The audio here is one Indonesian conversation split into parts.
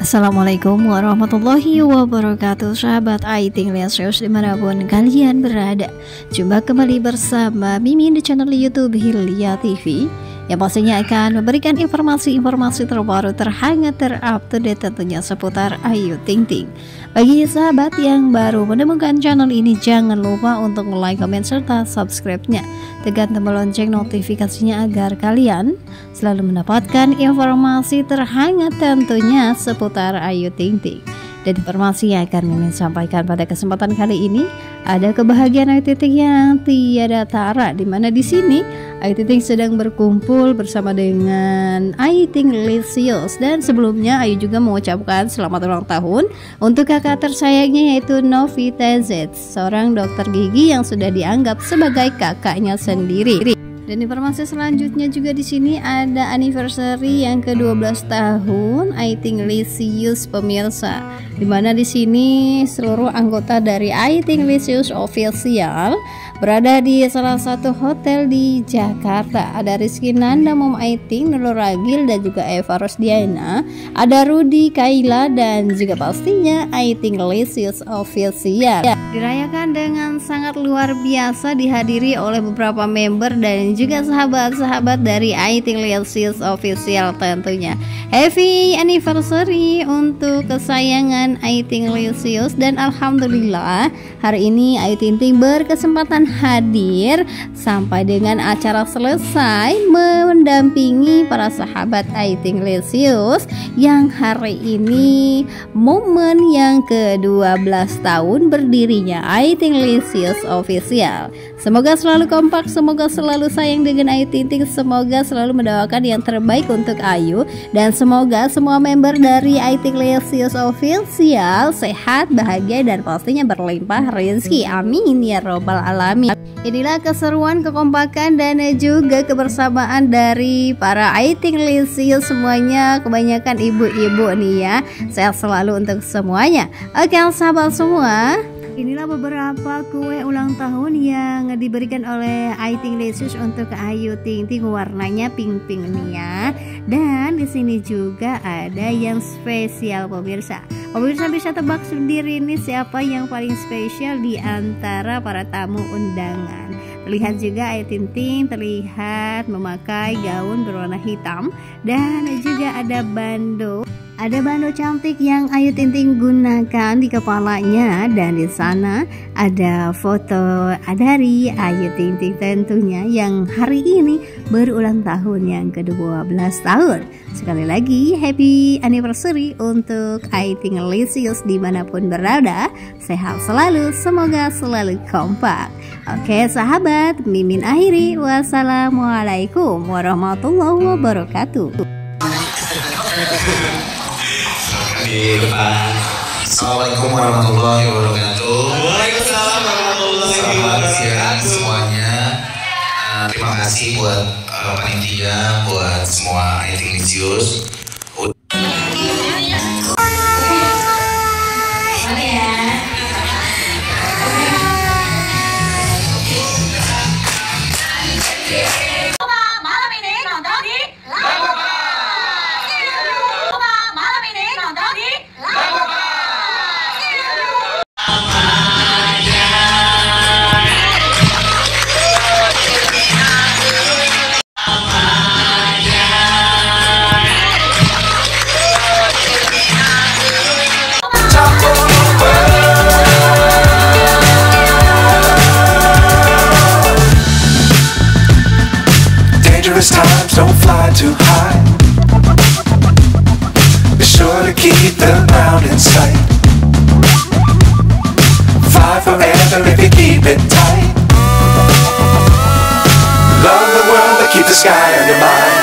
Assalamualaikum warahmatullahi wabarakatuh, sahabat Aiting Lesius dimanapun kalian berada. Jumpa kembali bersama Mimin di channel YouTube Hilya TV, yang pastinya akan memberikan informasi-informasi terbaru, terhangat, terupdate tentunya seputar Ayu Ting Ting. Bagi sahabat yang baru menemukan channel ini, jangan lupa untuk like, komen, serta subscribe-nya. Tekan tombol lonceng notifikasinya agar kalian selalu mendapatkan informasi terhangat tentunya seputar Ayu Ting Ting. Dan informasi yang akan Mimin sampaikan pada kesempatan kali ini, ada kebahagiaan Ayu Ting Ting yang tiada tara, di mana di sini Ayu Ting Ting sedang berkumpul bersama dengan Aiting Lesius. Dan sebelumnya Ayu juga mengucapkan selamat ulang tahun untuk kakak tersayangnya, yaitu Novita Z, seorang dokter gigi yang sudah dianggap sebagai kakaknya sendiri. Dan informasi selanjutnya juga di sini ada anniversary yang ke-12 tahun Aiting Lesius pemirsa. Dimana di sini seluruh anggota dari Aiting Lesius Official berada di salah satu hotel di Jakarta. Ada Rizky Nanda, Mom Aiting, Nurul Ragil, dan juga Eva Rosdiana. Ada Rudy, Kaila, dan juga pastinya Aiting Lesius Official. Dirayakan dengan sangat luar biasa, dihadiri oleh beberapa member dan juga sahabat-sahabat dari Aiting Lesius Official tentunya. Happy anniversary untuk kesayangan Aiting Lesius. Dan alhamdulillah hari ini Ayu Ting Ting berkesempatan hadir sampai dengan acara selesai, mendampingi para sahabat Aiting Lesius yang hari ini momen yang ke-12 tahun berdirinya Aiting Lesius Official. Semoga selalu kompak, semoga selalu sayang dengan Ayu Ting Ting, semoga selalu mendoakan yang terbaik untuk Ayu, dan semoga semua member dari Aiting Lesius Official sehat, bahagia, dan pastinya berlimpah rezeki. Amin ya robbal alamin. Inilah keseruan, kekompakan, dan juga kebersamaan dari para Aiting Lesius semuanya, kebanyakan ibu-ibu nih ya. Sehat selalu untuk semuanya. Oke sahabat semua, inilah beberapa kue ulang tahun yang diberikan oleh Aiting Lesius untuk Ayu Ting Ting, warnanya pink-pink nih ya. Dan di sini juga ada yang spesial pemirsa. Pemirsa bisa tebak sendiri nih siapa yang paling spesial di antara para tamu undangan. Terlihat juga Ayu Ting Ting terlihat memakai gaun berwarna hitam, dan juga ada bando. Ada bando cantik yang Ayu Ting Ting gunakan di kepalanya, dan di sana ada foto dari Ayu Ting Ting tentunya yang hari ini berulang tahun yang ke-12 tahun. Sekali lagi happy anniversary untuk Aiting Lesius dimanapun berada. Sehat selalu, semoga selalu kompak. Oke sahabat, Mimin akhiri. Wassalamualaikum warahmatullahi wabarakatuh. Di depan. Assalamualaikum warahmatullahi wabarakatuh. Waalaikumsalam warahmatullahi wabarakatuh. Selamat siang semuanya. Terima kasih buat panitia, buat semua Aiting Lesius. Times don't fly too high. Be sure to keep the ground in sight. Fly forever if you keep it tight. Love the world but keep the sky on your mind.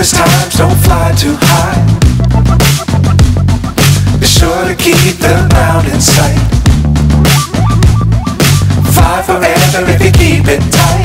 Perilous times, don't fly too high. Be sure to keep the ground in sight. Fly forever if you keep it tight.